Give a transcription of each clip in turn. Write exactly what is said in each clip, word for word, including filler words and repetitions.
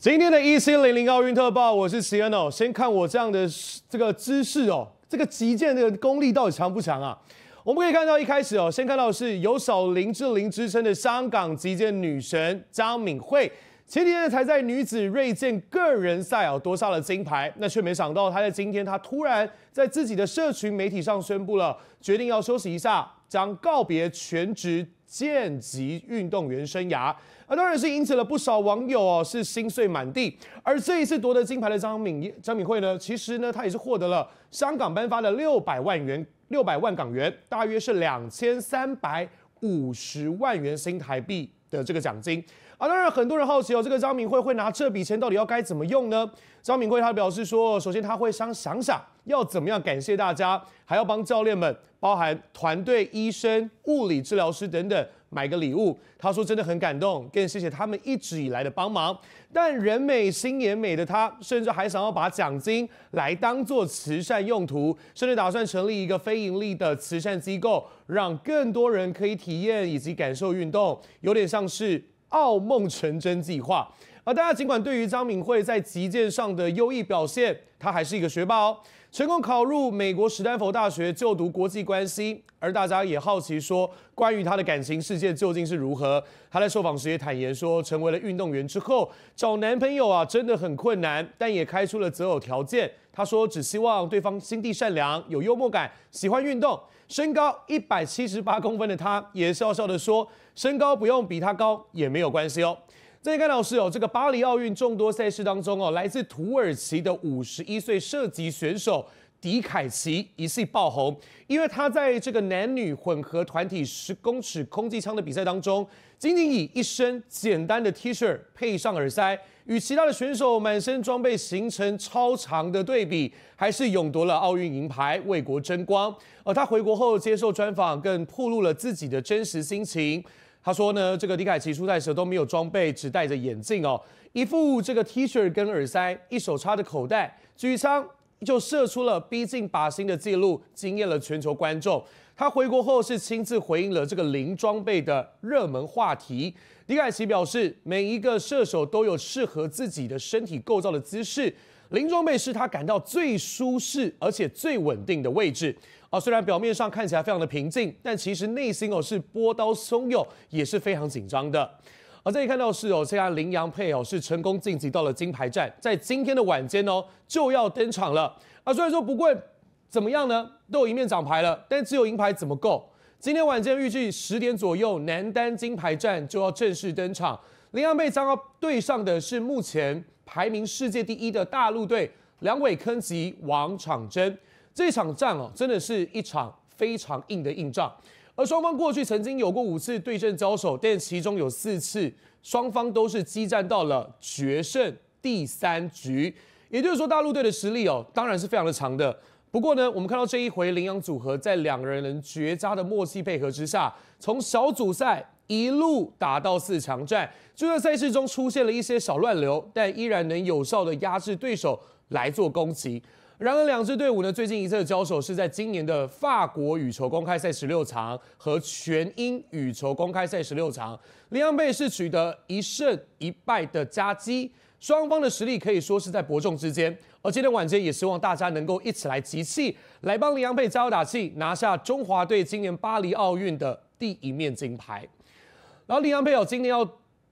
今天的一七零零奥运特报，我是齐恩哦。先看我这样的这个姿势哦，这个击剑的功力到底强不强啊？我们可以看到一开始哦，先看到的是有小林志玲之称的香港击剑女神张敏慧，前几天才在女子锐剑个人赛哦夺下了金牌，那却没想到她在今天她突然在自己的社群媒体上宣布了，决定要休息一下，将告别全职剑击运动员生涯。啊，当然是引起了不少网友哦是心碎满地。而这一次夺得金牌的张敏张敏慧呢，其实呢她也是获得了香港颁发的六百万元六百万港元，大约是两千三百五十万元新台币的这个奖金。啊，当然很多人好奇哦，这个张敏慧会拿这笔钱到底要该怎么用呢？张敏慧她表示说，首先她会想想想要怎么样感谢大家，还要帮教练们，包含团队、医生、物理治疗师等等买个礼物。她说真的很感动，更谢谢他们一直以来的帮忙。但人美心也美的她，甚至还想要把奖金来当做慈善用途，甚至打算成立一个非盈利的慈善机构，让更多人可以体验以及感受运动，有点像是奥梦成真计划。而大家尽管对于张敏慧在击剑上的优异表现，她还是一个学霸哦，成功考入美国史丹佛大学就读国际关系。而大家也好奇说，关于她的感情世界究竟是如何？她在受访时也坦言说，成为了运动员之后，找男朋友啊真的很困难，但也开出了择偶条件。她说只希望对方心地善良、有幽默感、喜欢运动。身高一百七十八公分的她也笑笑的说，身高不用比她高也没有关系哦。再看到是哦，这个巴黎奥运众多赛事当中哦，来自土耳其的五十一岁射击选手迪凯奇一系爆红，因为他在这个男女混合团体十公尺空气枪的比赛当中，仅仅以一身简单的 T 恤配上耳塞，与其他的选手满身装备形成超长的对比，还是勇夺了奥运银牌，为国争光。而他回国后接受专访，更暴露了自己的真实心情。他说呢，这个迪凯奇出赛时都没有装备，只戴着眼镜哦，一副这个 T 恤跟耳塞，一手插着口袋，举枪就射出了逼近靶心的记录，惊艳了全球观众。他回国后是亲自回应了这个零装备的热门话题。迪凯奇表示，每一个射手都有适合自己的身体构造的姿势，零装备是他感到最舒适而且最稳定的位置。哦，虽然表面上看起来非常的平静，但其实内心哦是波涛汹涌，也是非常紧张的。而这里看到是哦，现在林洋配哦是成功晋级到了金牌战，在今天的晚间哦就要登场了。啊，虽然说不论怎么样呢，都有一面奖牌了，但只有银牌怎么够？今天晚间预计十点左右，男单金牌战就要正式登场。林洋配将要对上的是目前排名世界第一的大陆队梁伟铿及王昶真。这场战哦，真的是一场非常硬的硬仗。而双方过去曾经有过五次对阵交手，但其中有四次双方都是激战到了决胜第三局。也就是说，大陆队的实力哦，当然是非常的强的。不过呢，我们看到这一回林洋组合在两个人绝佳的默契配合之下，从小组赛一路打到四强战，就算赛事中出现了一些小乱流，但依然能有效的压制对手来做攻击。然而，两支队伍呢，最近一次的交手是在今年的法国羽球公开赛十六强和全英羽球公开赛十六强，林洋配是取得一胜一败的佳绩，双方的实力可以说是在伯仲之间。而今天晚间也希望大家能够一起来集气，来帮林洋配加油打气，拿下中华队今年巴黎奥运的第一面金牌。然后林洋配哦，今天要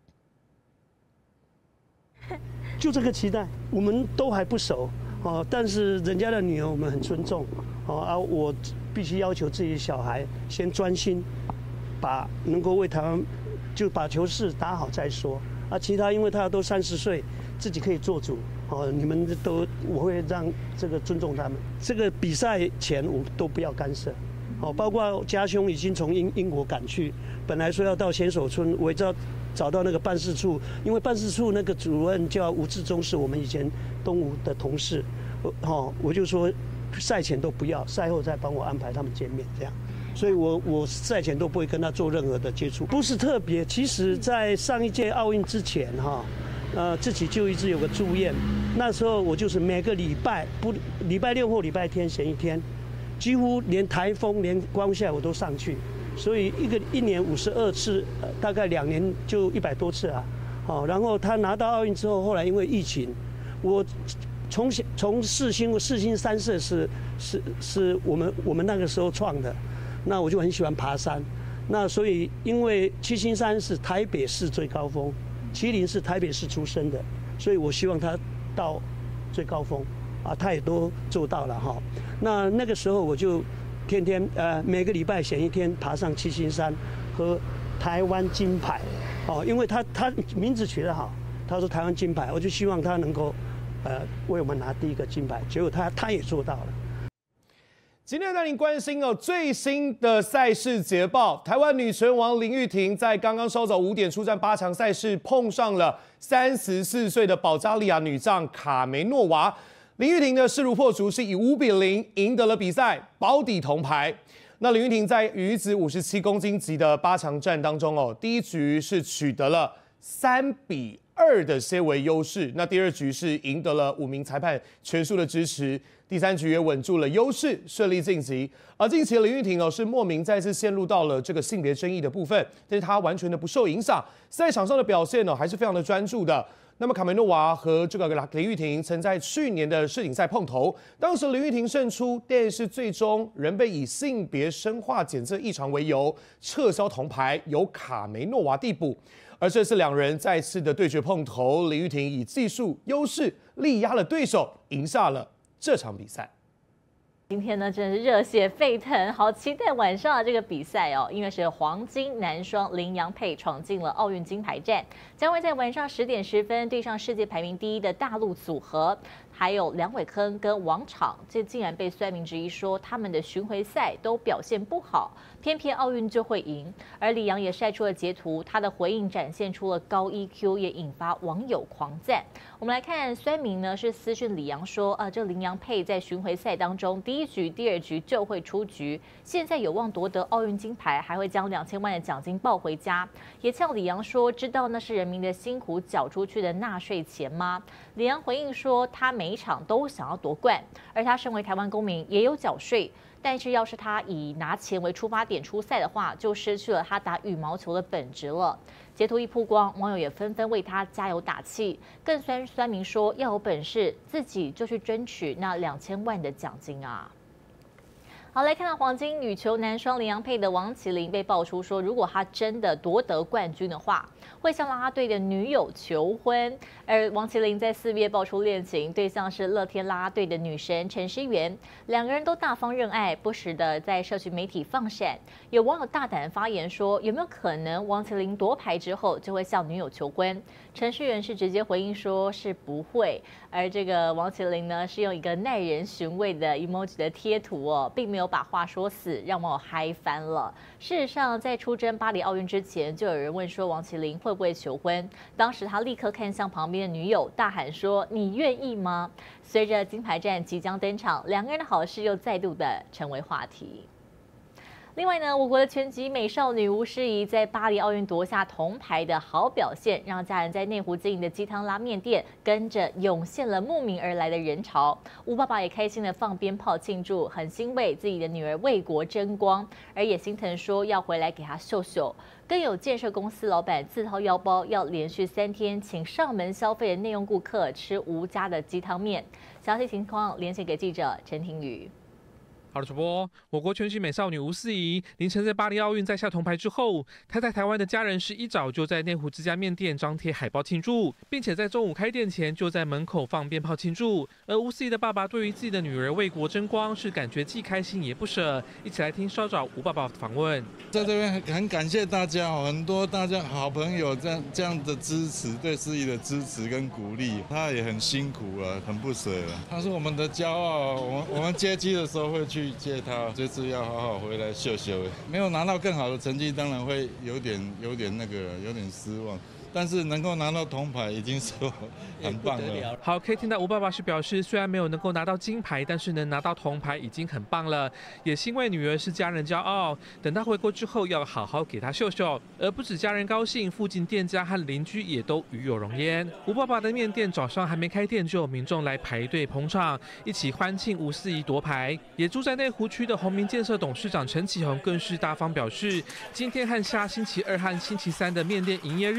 就这个期待，我们都还不熟。哦，但是人家的女儿我们很尊重，哦啊，我必须要求自己的小孩先专心，把能够为台湾就把球事打好再说。啊，其他因为他都三十岁，自己可以做主。哦，你们都我会让这个尊重他们。这个比赛前我都不要干涉。哦，包括家兄已经从英英国赶去，本来说要到先手村，我也知道找到那个办事处，因为办事处那个主任叫吴志忠，是我们以前东吴的同事，我哦我就说赛前都不要，赛后再帮我安排他们见面这样，所以我我赛前都不会跟他做任何的接触，不是特别。其实，在上一届奥运之前哈，呃自己就一直有个住院，那时候我就是每个礼拜不礼拜六或礼拜天选一天。几乎连台风、连光下我都上去，所以一个一年五十二次，呃，大概两年就一百多次啊。 哦，然后他拿到奥运之后，后来因为疫情，我从从世新世新三社是是是我们我们那个时候创的，那我就很喜欢爬山，那所以因为七星山是台北市最高峰，麒麟是台北市出生的，所以我希望他到最高峰，啊，他也都做到了哈。那那个时候我就天天呃每个礼拜选一天爬上七星山和台湾金牌。哦，因为他他名字取得好，他说台湾金牌，我就希望他能够，呃，为我们拿第一个金牌。结果他他也做到了。 今天带您关心哦最新的赛事捷报，台湾女拳王林玉婷在刚刚稍早五点出战八强赛事，碰上了三十四岁的保加利亚女将卡梅诺娃。林玉婷呢势如破竹，是以五比零赢得了比赛，保底铜牌。那林玉婷在女子五十七公斤级的八强战当中哦，第一局是取得了三比二的些微优势，那第二局是赢得了五名裁判全数的支持，第三局也稳住了优势，顺利晋级。而近期的林玉婷哦是莫名再次陷入到了这个性别争议的部分，但是她完全的不受影响，赛场上的表现呢还是非常的专注的。那么卡梅诺娃和这个林玉婷曾在去年的世锦赛碰头，当时林玉婷胜出，但是最终仍被以性别生化检测异常为由撤销铜牌，由卡梅诺娃递补。而这次两人再次的对决碰头，林玉婷以技术优势力压了对手，赢下了这场比赛。 今天呢，真的是热血沸腾，好期待晚上的这个比赛哦！因为是黄金男双林洋配闯进了奥运金牌战，将会在晚上十点十分对上世界排名第一的大陆组合，还有梁伟铿跟王昶，这竟然被酸民质疑说他们的巡回赛都表现不好，偏偏奥运就会赢。而李洋也晒出了截图，他的回应展现出了高 E Q， 也引发网友狂赞。我们来看酸民呢是私讯李洋说，啊，这林洋配在巡回赛当中第一局、第二局就会出局，现在有望夺得奥运金牌，还会将两千万的奖金抱回家。也呛李洋说，知道那是人民的辛苦缴出去的纳税钱吗？李洋回应说，他每一场都想要夺冠，而他身为台湾公民也有缴税。但是，要是他以拿钱为出发点出赛的话，就失去了他打羽毛球的本质了。截图一曝光，网友也纷纷为他加油打气，更酸酸民说要有本事，自己就去争取那两千万的奖金啊！好，来看到黄金女球男双林洋配的王麒麟被爆出说，如果他真的夺得冠军的话，会向啦啦队的女友求婚。而王麒麟在四月爆出恋情，对象是乐天啦啦队的女神陈诗媛，两个人都大方认爱，不时的在社群媒体放闪。有网友大胆发言说，有没有可能王麒麟夺牌之后就会向女友求婚？陈诗媛是直接回应说是不会，而这个王麒麟呢是用一个耐人寻味的 emoji 的贴图哦，并没有把话说死，让网友嗨翻了。事实上，在出征巴黎奥运之前，就有人问说王麒麟会不会求婚，当时他立刻看向旁边的女友，大喊说：“你愿意吗？”随着金牌战即将登场，两个人的好事又再度的成为话题。另外呢，我国的拳击美少女吴诗怡在巴黎奥运夺下铜牌的好表现，让家人在内湖经营的鸡汤拉面店跟着涌现了慕名而来的人潮。吴爸爸也开心的放鞭炮庆祝，很欣慰自己的女儿为国争光，而也心疼说要回来给她秀秀。更有建设公司老板自掏腰包，要连续三天请上门消费的内用顾客吃吴家的鸡汤面。详细情况连线给记者陈庭宇。 好的，主播，我国拳击美少女吴诗怡凌晨在巴黎奥运摘下铜牌之后，她在台湾的家人是一早就在内湖这家面店张贴海报庆祝，并且在中午开店前就在门口放鞭炮庆祝。而吴诗怡的爸爸对于自己的女儿为国争光是感觉既开心也不舍。一起来听稍早吴爸爸访问。 在这边很很感谢大家哦，很多大家好朋友这样这样的支持，对诗怡的支持跟鼓励，她也很辛苦了，很不舍了。她是我们的骄傲，我们我们接机的时候会去接他，这次要好好回来秀秀。没有拿到更好的成绩，当然会有点、有点那个、有点失望。但是能够拿到铜牌已经是很棒了。 好，可以听到吴爸爸是表示，虽然没有能够拿到金牌，但是能拿到铜牌已经很棒了，也欣慰女儿是家人骄傲。等她回国之后，要好好给她秀秀。而不止家人高兴，附近店家和邻居也都与有荣焉。吴爸爸的面店早上还没开店，就有民众来排队捧场，一起欢庆吴诗怡夺牌。也住在内湖区的宏明建设董事长陈启宏更是大方表示，今天和下星期二和星期三的面店营业日，所有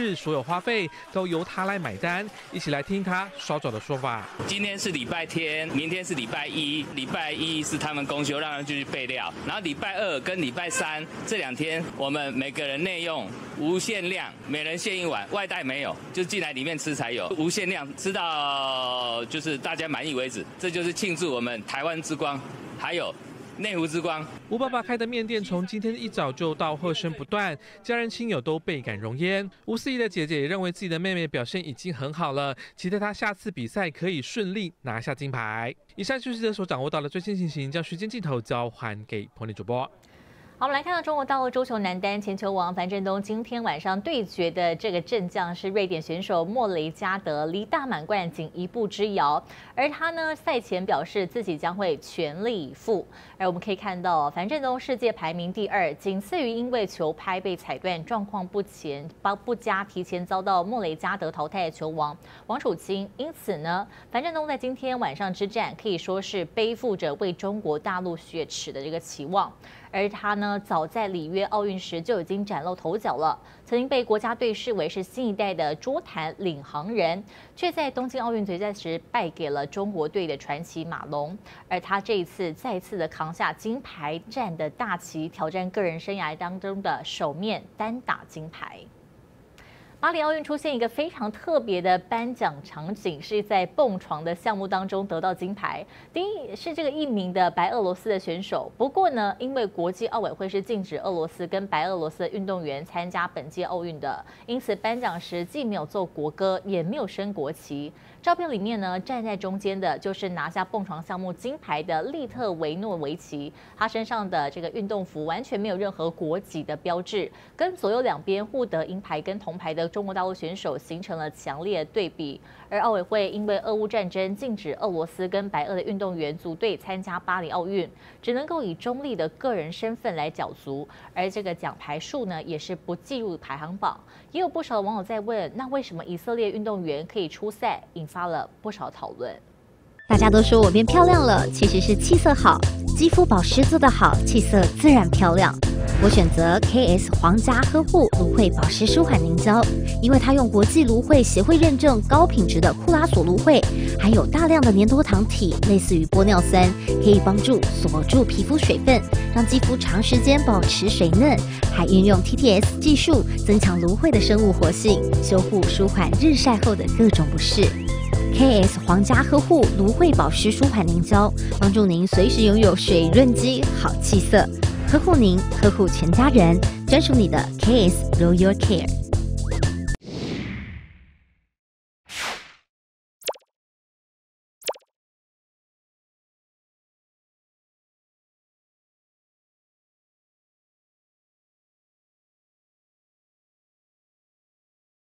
花费都由他来买单。一起来听他稍早的说法。 今天是礼拜天，明天是礼拜一，礼拜一是他们公休，让人继续备料。然后礼拜二跟礼拜三这两天，我们每个人内用无限量，每人限一碗，外带没有，就进来里面吃才有，无限量，吃到就是大家满意为止。这就是庆祝我们台湾之光，还有内湖之光。 吴爸爸开的面店从今天一早就到贺声不断，家人亲友都倍感荣焉。吴思怡的姐姐也认为自己的妹妹表现已经很好了，期待她下次比赛可以顺利拿下金牌。以上就是这所掌握到的最新情形，将时间镜头交还给彭丽主播。 好，我们来看到中国大陆桌球男单前球王樊振东今天晚上对决的这个阵将是瑞典选手莫雷加德，离大满贯仅一步之遥。而他呢，赛前表示自己将会全力以赴。而我们可以看到，樊振东世界排名第二，仅次于因为球拍被踩断、状况不前、不佳，提前遭到莫雷加德淘汰的球王王楚钦。因此呢，樊振东在今天晚上之战可以说是背负着为中国大陆雪耻的这个期望。而他呢，早在里约奥运时就已经崭露头角了，曾经被国家队视为是新一代的桌坛领航人，却在东京奥运决赛时败给了中国队的传奇马龙。而他这一次再次的扛下金牌战的大旗，挑战个人生涯当中的首面单打金牌。巴黎奥运出现一个非常特别的颁奖场景，是在蹦床的项目当中得到金牌。第一是这个一名的白俄罗斯的选手，不过呢，因为国际奥委会是禁止俄罗斯跟白俄罗斯的运动员参加本届奥运的，因此颁奖时既没有奏国歌，也没有升国旗。照片里面呢，站在中间的就是拿下蹦床项目金牌的利特维诺维奇，他身上的这个运动服完全没有任何国籍的标志，跟左右两边互得银牌跟铜牌的中国大陆选手形成了强烈的对比。而奥委会因为俄乌战争禁止俄罗斯跟白俄的运动员组队参加巴黎奥运，只能够以中立的个人身份来角逐，而这个奖牌数呢也是不计入排行榜。也有不少网友在问，那为什么以色列运动员可以出赛，引发了不少讨论。 大家都说我变漂亮了，其实是气色好，肌肤保湿做得好，气色自然漂亮。我选择 K S 皇家呵护芦荟保湿舒缓凝胶，因为它用国际芦荟协会认证高品质的库拉索芦荟，含有大量的粘多糖体，类似于玻尿酸，可以帮助锁住皮肤水分，让肌肤长时间保持水嫩，还运用 T T S 技术增强芦荟的生物活性，修护舒缓日晒后的各种不适。K S 皇家呵护芦荟保湿舒缓凝胶，帮助您随时拥有水润肌、好气色，呵护您，呵护全家人，专属你的 K S Royal Care。